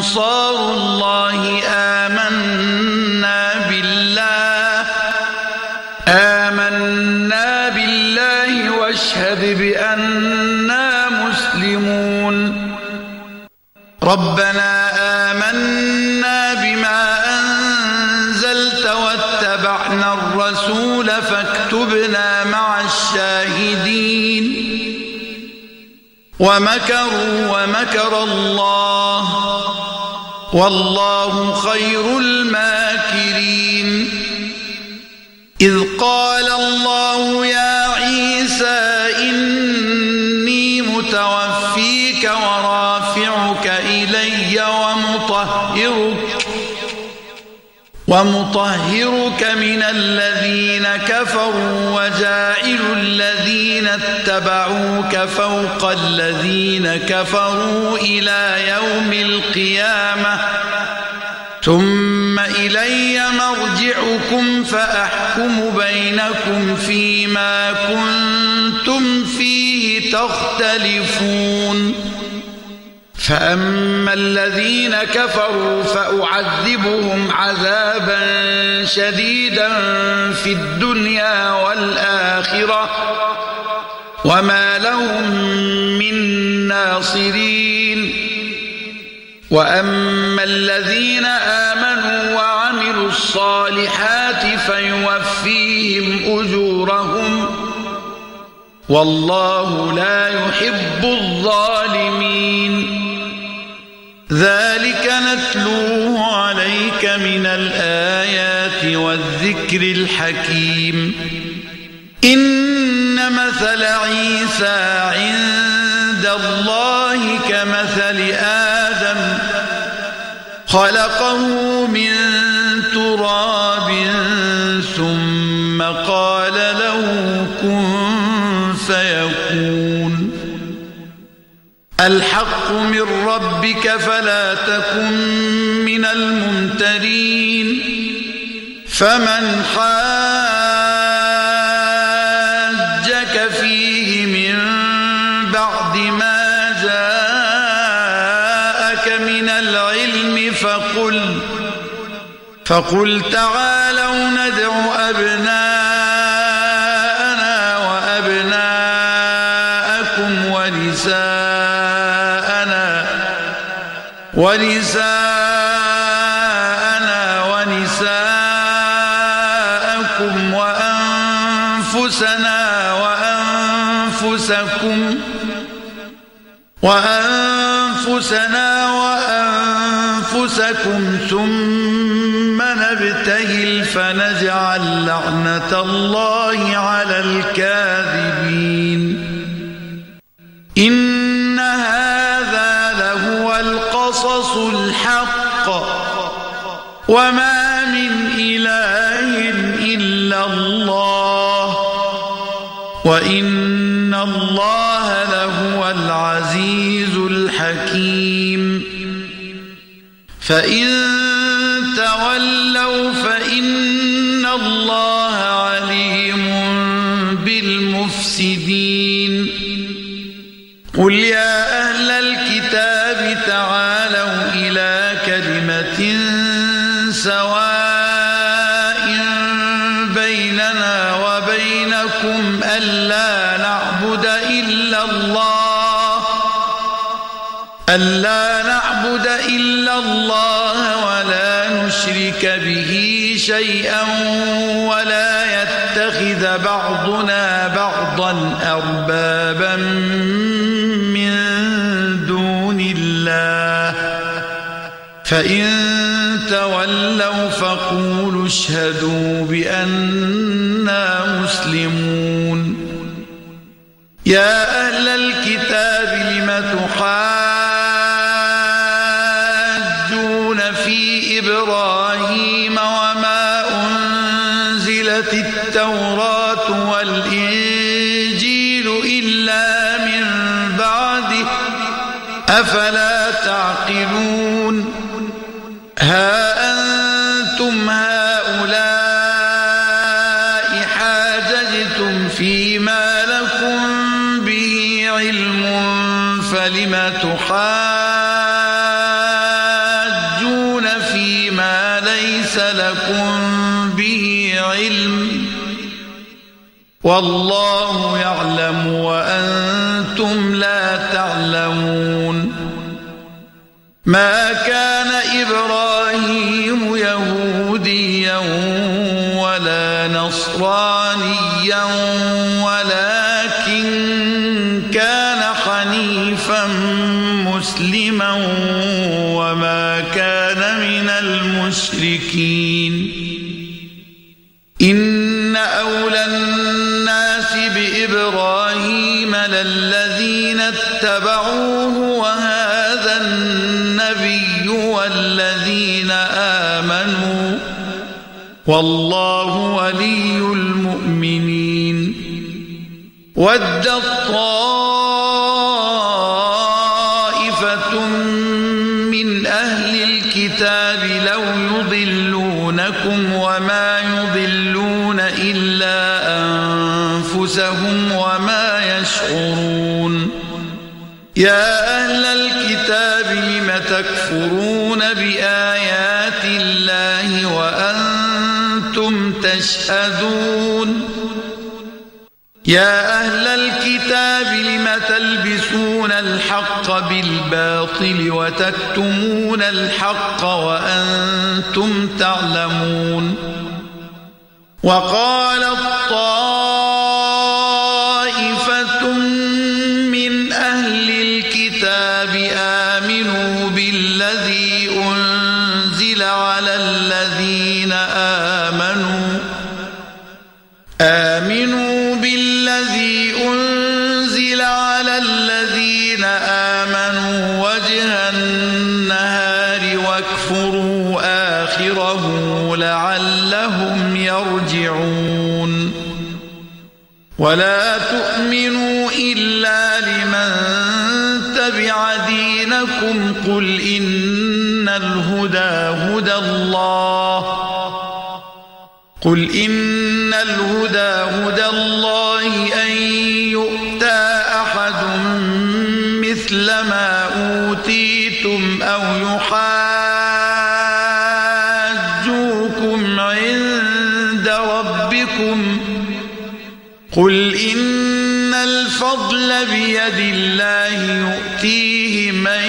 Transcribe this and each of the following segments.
أنصار الله آمنا بالله واشهد بأننا مسلمون ربنا آمنا بما أنزلت واتبعنا الرسول فاكتبنا مع الشاهدين ومكروا ومكر الله والله خير الماكرين إذ قال الله يا عيسى إني متوفيك ورافعك إلي ومطهرك من الذين كفروا وجاعل الذين اتبعوك فوق الذين كفروا إلى يوم القيامة ثم إلي مرجعكم فأحكم بينكم فيما كنتم فيه تختلفون فأما الذين كفروا فأعذبهم عذابا شديدا في الدنيا والآخرة وما لهم من ناصرين وأما الذين آمنوا وعملوا الصالحات فيوفيهم أجورهم والله لا يحب الظالمين ذلك نتلوه عليك من الآيات والذكر الحكيم إن مثل عيسى عند الله كمثل آدم خلقه من تراب ثم قال له كن فيكون الحق من ربك فلا تكن من الممترين فمن حاجك فيه من بعد ما جاءك من العلم فقل تعالوا ندع أبناءنا وأبناءكم ونساءنا ونساءكم وأنفسنا وأنفسكم ثم نبتهل فنجعل لعنة الله على الكاذبين إن هذا لهو القصص الحق وما من إله إلا الله وإن الله لهو العزيز الحكيم فإن تولوا فإن الله عليم بالمفسدين قل يا أهل الكتاب تعالوا إلى كلمة سواء بيننا وبينكم ألا نعبد إلا الله ولا نشرك به شيئا ولا يتخذ بعضنا بعضا أربابا من دون الله فإن تولوا فقولوا اشهدوا بأننا مسلمون يا أهل الكتاب لم تحاجون في إبراهيم وما أنزلت التوراة والإنجيل إلا من بعده أفلا تعقلون ها أنتم هؤلاء حاججتم فيما لكم به علم فلم تحاجون ليس لكم به علم والله يعلم وأنتم لا تعلمون ما كان إبراهيم يهوديا ولا نصرانيا ولكن كان حنيفا مسلما وما كان من المشركين إن أولى الناس بإبراهيم للذين اتبعوه وهذا النبي والذين آمنوا والله ولي المؤمنين ودت طائفة من أهل الكتاب لو يضلونكم وما يضلون إلا أنفسهم وما يشعرون يا أهل الكتاب لم تكفرون بآيات الله وأنتم تشهدون يا أهل الكتاب لم تلبسون الحق بالباطل وتكتمون الحق وأنتم تعلمون وقالت طائفة من أهل الكتاب آمنوا بالذي أنزل على الذين آمنوا وجه النهار واكفروا آخره لعلهم يرجعون ولا تؤمنوا إلا لمن تبع دينكم قل إن الهدى هدى الله أن يؤتى أحد مثل ما أوتيتم أو يحاجوكم عند ربكم قل إن الفضل بيد الله يؤتيه من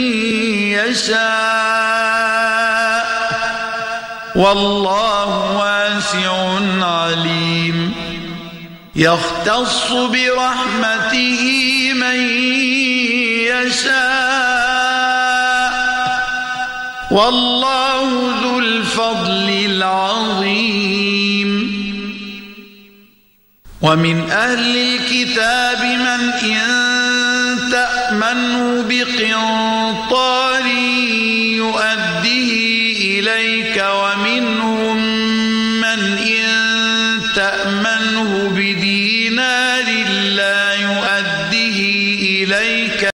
يشاء والله واسع عليم يختص برحمته من يشاء والله ذو الفضل العظيم ومن أهل الكتاب من إن تأمنه بقنطار يؤديه إليك ومنهم من إن تأمنه بدينار